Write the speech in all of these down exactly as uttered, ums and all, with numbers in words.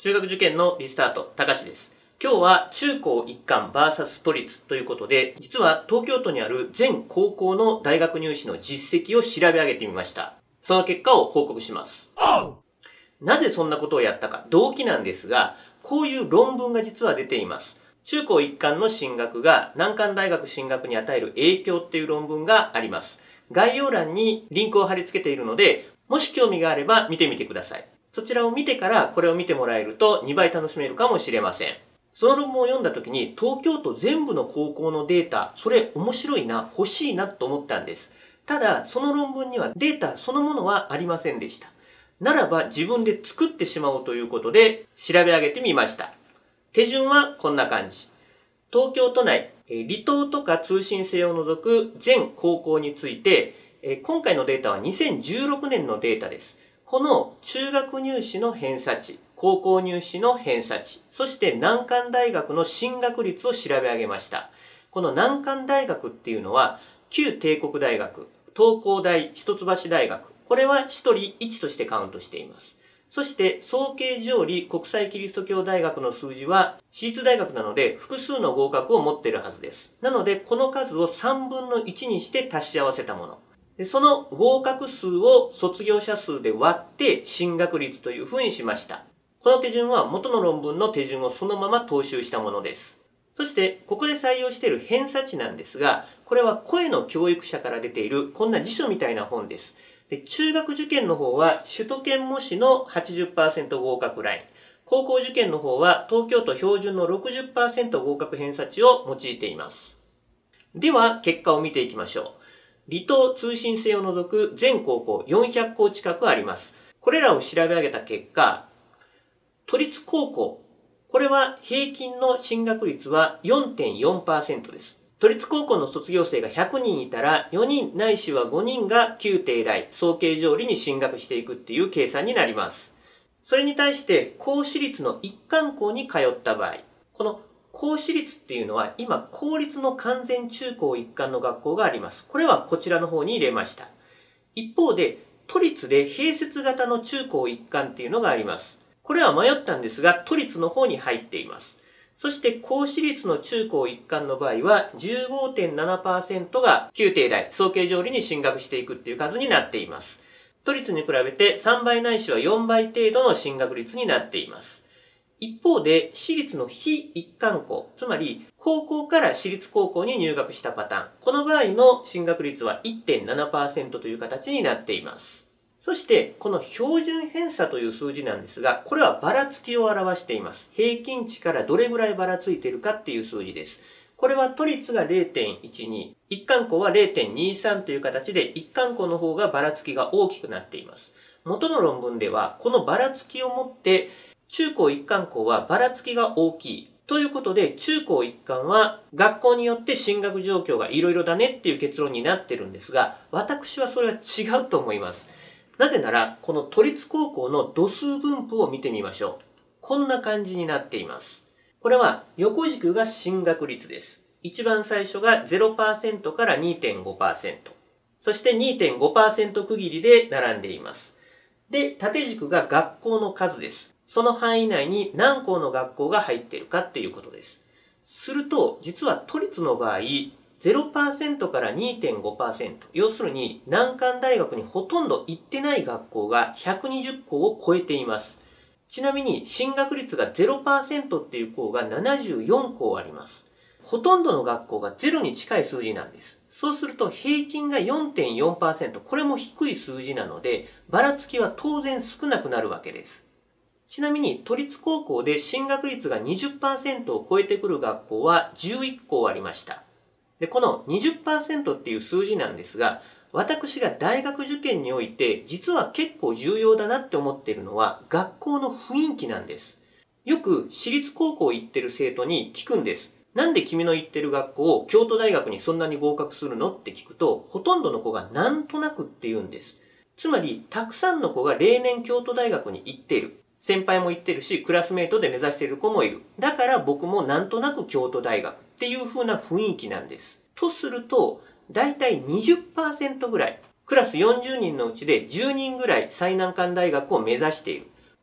中学受験のリスタート、たかしです。今日は中高一貫 ブイエス 都立ということで、実は東京都にある全高校の大学入試の実績を調べ上げてみました。その結果を報告します。なぜそんなことをやったか、動機なんですが、こういう論文が実は出ています。中高一貫の進学が難関大学進学に与える影響っていう論文があります。概要欄にリンクを貼り付けているので、もし興味があれば見てみてください。そちらを見てからこれを見てもらえるとにばい楽しめるかもしれません。その論文を読んだ時に東京都全部の高校のデータ、それ面白いな、欲しいなと思ったんです。ただ、その論文にはデータそのものはありませんでした。ならば自分で作ってしまおうということで調べ上げてみました。手順はこんな感じ。東京都内、離島とか通信制を除く全高校について、今回のデータはにせんじゅうろくねんのデータです。この中学入試の偏差値、高校入試の偏差値、そして難関大学の進学率を調べ上げました。この難関大学っていうのは、旧帝国大学、東工大、一橋大学、これはひとりいちとしてカウントしています。そして、総計上理国際キリスト教大学の数字は、私立大学なので複数の合格を持っているはずです。なので、この数をさんぶんのいちにして足し合わせたもの。でその合格数を卒業者数で割って進学率というふうにしました。この手順は元の論文の手順をそのまま踏襲したものです。そして、ここで採用している偏差値なんですが、これは声の教育者から出ているこんな辞書みたいな本です。で中学受験の方は首都圏模試の はちじゅっパーセント 合格ライン。高校受験の方は東京都標準の ろくじゅっパーセント 合格偏差値を用いています。では、結果を見ていきましょう。離島通信制を除く全高校よんひゃくこう近くあります。これらを調べ上げた結果、都立高校、これは平均の進学率は よんてんよんパーセント です。都立高校の卒業生がひゃくにんいたらよにんないしはごにんが旧帝大、総計上理に進学していくっていう計算になります。それに対して公私立の一貫校に通った場合、この公私立っていうのは今公立の完全中高一貫の学校があります。これはこちらの方に入れました。一方で都立で併設型の中高一貫っていうのがあります。これは迷ったんですが都立の方に入っています。そして公私立の中高一貫の場合は じゅうごてんななパーセント が旧帝大、総計上理に進学していくっていう数になっています。都立に比べてさんばいないしはよんばい程度の進学率になっています。一方で、私立の非一貫校、つまり高校から私立高校に入学したパターン。この場合の進学率は いってんななパーセント という形になっています。そして、この標準偏差という数字なんですが、これはばらつきを表しています。平均値からどれぐらいばらついているかっていう数字です。これは都立が れいてんいちに、一貫校は れいてんにさん という形で、一貫校の方がばらつきが大きくなっています。元の論文では、このばらつきをもって、中高一貫校はばらつきが大きい。ということで、中高一貫は学校によって進学状況がいろいろだねっていう結論になってるんですが、私はそれは違うと思います。なぜなら、この都立高校の度数分布を見てみましょう。こんな感じになっています。これは横軸が進学率です。一番最初が ゼロパーセント から にてんごパーセント。そして にてんごパーセント 区切りで並んでいます。で、縦軸が学校の数です。その範囲内に何校の学校が入っているかっていうことです。すると、実は都立の場合、ゼロパーセント から にてんごパーセント。要するに、難関大学にほとんど行ってない学校がひゃくにじゅっこうを超えています。ちなみに、進学率が ゼロパーセント っていう校がななじゅうよんこうあります。ほとんどの学校がゼロに近い数字なんです。そうすると、平均が よんてんよんパーセント。これも低い数字なので、ばらつきは当然少なくなるわけです。ちなみに都立高校で進学率が にじゅっパーセント を超えてくる学校はじゅういっこうありました。で、この にじゅっパーセント っていう数字なんですが、私が大学受験において実は結構重要だなって思っているのは学校の雰囲気なんです。よく私立高校行ってる生徒に聞くんです。なんで君の行ってる学校を京都大学にそんなに合格するのって聞くと、ほとんどの子がなんとなくって言うんです。つまり、たくさんの子が例年京都大学に行っている。先輩も行ってるし、クラスメイトで目指している子もいる。だから僕もなんとなく京都大学っていう風な雰囲気なんです。とすると、だいたい にじゅっパーセント ぐらい、クラスよんじゅうにんのうちでじゅうにんぐらい最難関大学を目指している。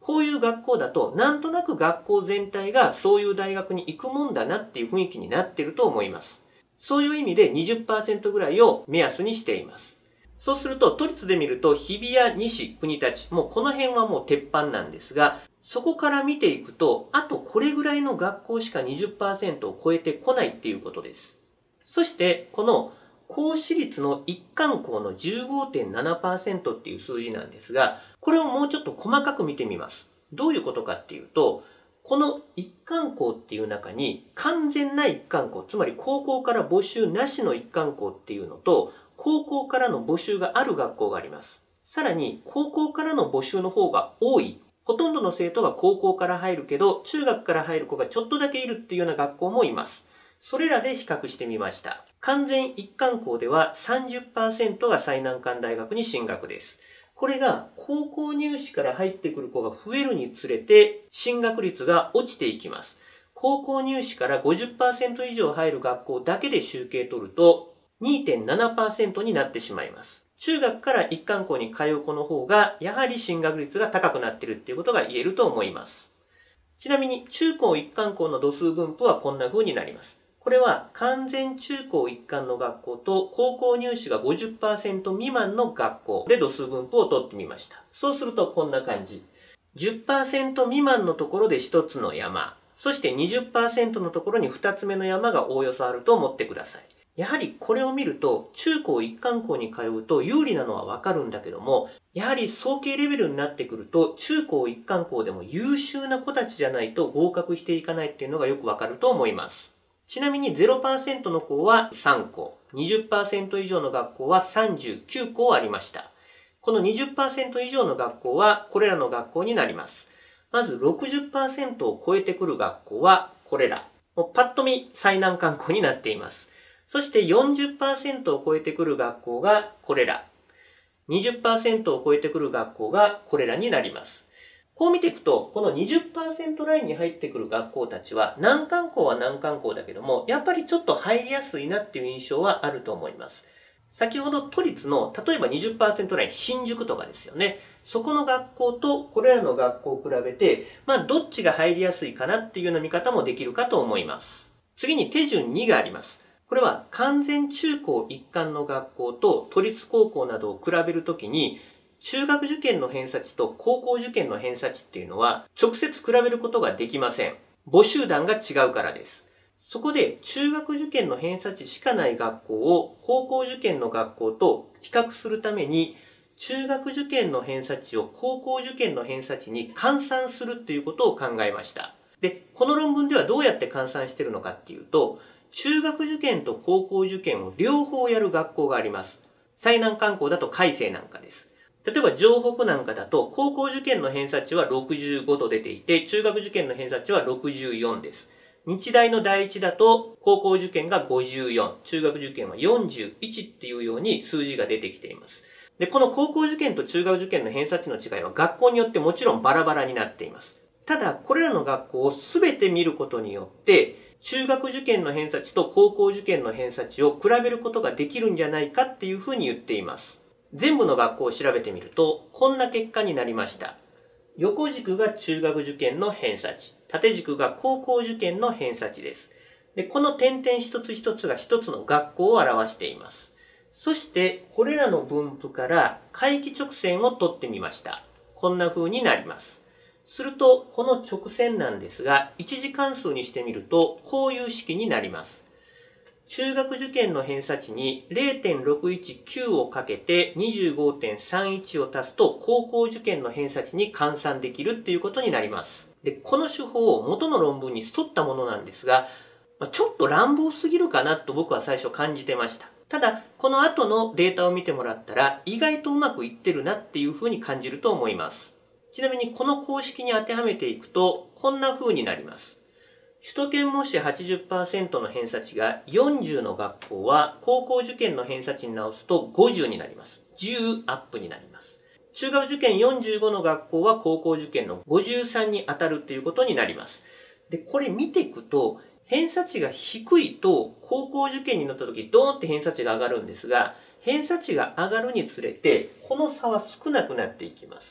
こういう学校だと、なんとなく学校全体がそういう大学に行くもんだなっていう雰囲気になってると思います。そういう意味で にじゅっパーセント ぐらいを目安にしています。そうすると、都立で見ると、日比谷、西、国立、もうこの辺はもう鉄板なんですが、そこから見ていくと、あとこれぐらいの学校しか にじゅっパーセント を超えてこないっていうことです。そして、この公私立の一貫校の じゅうごてんななパーセント っていう数字なんですが、これをもうちょっと細かく見てみます。どういうことかっていうと、この一貫校っていう中に完全な一貫校、つまり高校から募集なしの一貫校っていうのと、高校からの募集がある学校があります。さらに、高校からの募集の方が多い。ほとんどの生徒が高校から入るけど、中学から入る子がちょっとだけいるっていうような学校もいます。それらで比較してみました。完全一貫校では さんじゅっパーセント が最難関大学に進学です。これが高校入試から入ってくる子が増えるにつれて進学率が落ちていきます。高校入試から ごじゅっパーセント 以上入る学校だけで集計取ると にてんななパーセント になってしまいます。中学から一貫校に通う子の方がやはり進学率が高くなっているっていうことが言えると思います。ちなみに中高一貫校の度数分布はこんな風になります。これは完全中高一貫の学校と高校入試が ごじゅっパーセント 未満の学校で度数分布を取ってみました。そうするとこんな感じ。じゅっパーセント 未満のところでひとつの山、そして にじゅっパーセント のところにふたつめの山がおおよそあると思ってください。やはりこれを見ると中高一貫校に通うと有利なのはわかるんだけども、やはり早慶レベルになってくると中高一貫校でも優秀な子たちじゃないと合格していかないっていうのがよくわかると思います。ちなみに ゼロパーセント の校はさん校、にじゅっパーセント 以上の学校はさんじゅうきゅう校ありました。この にじゅっパーセント 以上の学校はこれらの学校になります。まず ろくじゅっパーセント を超えてくる学校はこれら。もうパッと見最難関校になっています。そして よんじゅっパーセント を超えてくる学校がこれら。にじゅっパーセント を超えてくる学校がこれらになります。こう見ていくと、この にじゅっパーセント ラインに入ってくる学校たちは、難関校は難関校だけども、やっぱりちょっと入りやすいなっていう印象はあると思います。先ほど都立の、例えば にじゅっパーセント ライン、新宿とかですよね。そこの学校とこれらの学校を比べて、まあどっちが入りやすいかなっていうような見方もできるかと思います。次に手順にがあります。これは完全中高一貫の学校と都立高校などを比べるときに、中学受験の偏差値と高校受験の偏差値っていうのは直接比べることができません。募集団が違うからです。そこで中学受験の偏差値しかない学校を高校受験の学校と比較するために、中学受験の偏差値を高校受験の偏差値に換算するっていうことを考えました。で、この論文ではどうやって換算しているのかっていうと、中学受験と高校受験を両方やる学校があります。最難関校だと開成なんかです。例えば城北なんかだと高校受験の偏差値はろくじゅうごと出ていて、中学受験の偏差値はろくじゅうよんです。日大の第一だと高校受験がごじゅうよん、中学受験はよんじゅういちっていうように数字が出てきています。で、この高校受験と中学受験の偏差値の違いは学校によってもちろんバラバラになっています。ただ、これらの学校をすべて見ることによって、中学受験の偏差値と高校受験の偏差値を比べることができるんじゃないかっていうふうに言っています。全部の学校を調べてみると、こんな結果になりました。横軸が中学受験の偏差値、縦軸が高校受験の偏差値です。で、この点々一つ一つが一つの学校を表しています。そして、これらの分布から回帰直線を取ってみました。こんな風になります。すると、この直線なんですが、一次関数にしてみると、こういう式になります。中学受験の偏差値に れいてんろくいちきゅう をかけて にじゅうごてんさんいち を足すと、高校受験の偏差値に換算できるっていうことになります。で、この手法を元の論文に沿ったものなんですが、ちょっと乱暴すぎるかなと僕は最初感じてました。ただ、この後のデータを見てもらったら、意外とうまくいってるなっていう風に感じると思います。ちなみにこの公式に当てはめていくと、こんな風になります。首都圏模試 はちじゅっパーセント の偏差値がよんじゅうの学校は、高校受験の偏差値に直すとごじゅうになります。じゅうアップになります。中学受験よんじゅうごの学校は高校受験のごじゅうさんに当たるっていうことになります。で、これ見ていくと、偏差値が低いと高校受験になった時ドーンって偏差値が上がるんですが、偏差値が上がるにつれてこの差は少なくなっていきます。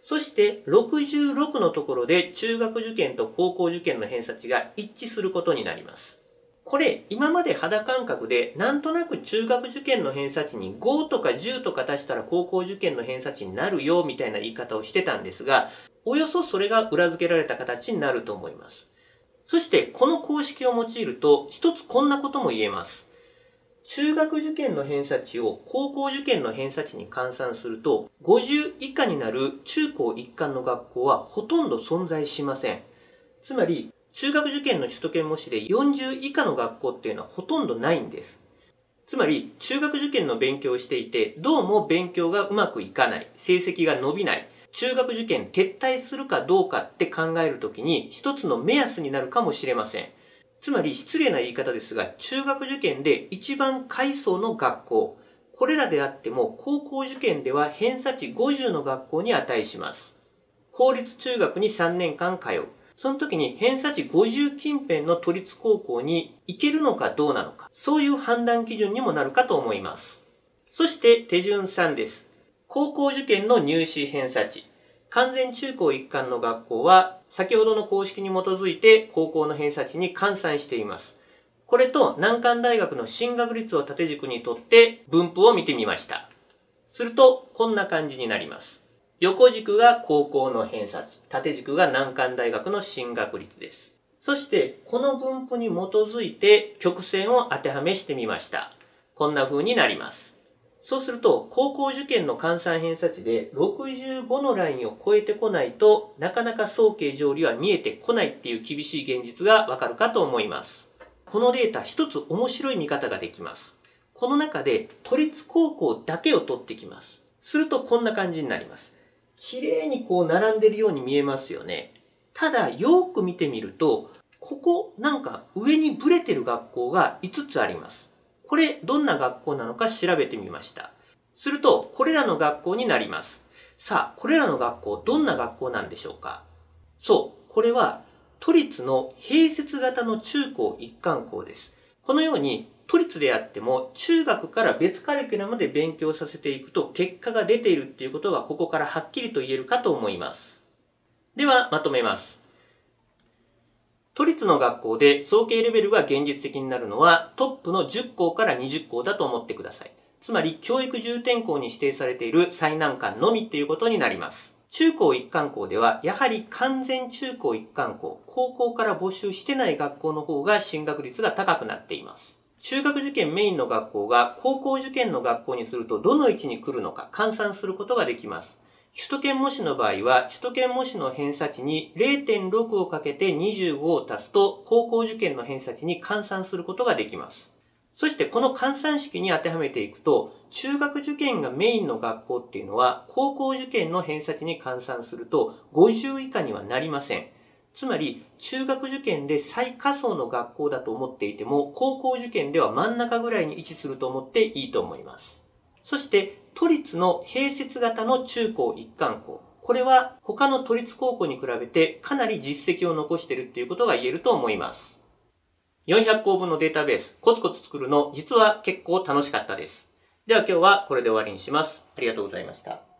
そしてろくじゅうろくのところで中学受験と高校受験の偏差値が一致することになります。これ、今まで肌感覚でなんとなく中学受験の偏差値にごとかじゅうとか足したら高校受験の偏差値になるよみたいな言い方をしてたんですが、およそそれが裏付けられた形になると思います。そしてこの公式を用いると一つこんなことも言えます。中学受験の偏差値を高校受験の偏差値に換算するとごじゅう以下になる中高一貫の学校はほとんど存在しません。つまり中学受験の首都圏模試でよんじゅう以下の学校っていうのはほとんどないんです。つまり中学受験の勉強をしていてどうも勉強がうまくいかない、成績が伸びない、中学受験撤退するかどうかって考えるときに一つの目安になるかもしれません。つまり失礼な言い方ですが、中学受験で一番下位層の学校、これらであっても高校受験では偏差値ごじゅうの学校に値します。公立中学にさんねんかん通う。その時に偏差値ごじゅう近辺の都立高校に行けるのかどうなのか、そういう判断基準にもなるかと思います。そして手順さんです。高校受験の入試偏差値。完全中高一貫の学校は先ほどの公式に基づいて高校の偏差値に換算しています。これと難関大学の進学率を縦軸にとって分布を見てみました。するとこんな感じになります。横軸が高校の偏差値、縦軸が難関大学の進学率です。そしてこの分布に基づいて曲線を当てはめしてみました。こんな風になります。そうすると高校受験の換算偏差値でろくじゅうごのラインを超えてこないとなかなか早慶上理は見えてこないっていう厳しい現実がわかるかと思います。このデータ一つ面白い見方ができます。この中で都立高校だけを取ってきます。するとこんな感じになります。綺麗にこう並んでるように見えますよね。ただよく見てみると、ここなんか上にブレてる学校がいつつあります。これどんな学校なのか調べてみました。するとこれらの学校になります。さあこれらの学校どんな学校なんでしょうか。そう、これは都立の併設型の中高一貫校です。このように都立であっても中学から別カリキュラムで勉強させていくと結果が出ているっていうことがここからはっきりと言えるかと思います。ではまとめます。都立の学校で早慶レベルが現実的になるのはトップのじゅっ校からにじゅっ校だと思ってください。つまり教育重点校に指定されている最難関のみっていうことになります。中高一貫校ではやはり完全中高一貫校、高校から募集してない学校の方が進学率が高くなっています。中学受験メインの学校が高校受験の学校にするとどの位置に来るのか換算することができます。首都圏模試の場合は、首都圏模試の偏差値に れいてんろく をかけてにじゅうごを足すと、高校受験の偏差値に換算することができます。そしてこの換算式に当てはめていくと、中学受験がメインの学校っていうのは、高校受験の偏差値に換算するとごじゅう以下にはなりません。つまり、中学受験で最下層の学校だと思っていても、高校受験では真ん中ぐらいに位置すると思っていいと思います。そして、都立の併設型の中高一貫校。これは他の都立高校に比べてかなり実績を残しているっていうことが言えると思います。よんひゃく校分のデータベース、コツコツ作るの実は結構楽しかったです。では今日はこれで終わりにします。ありがとうございました。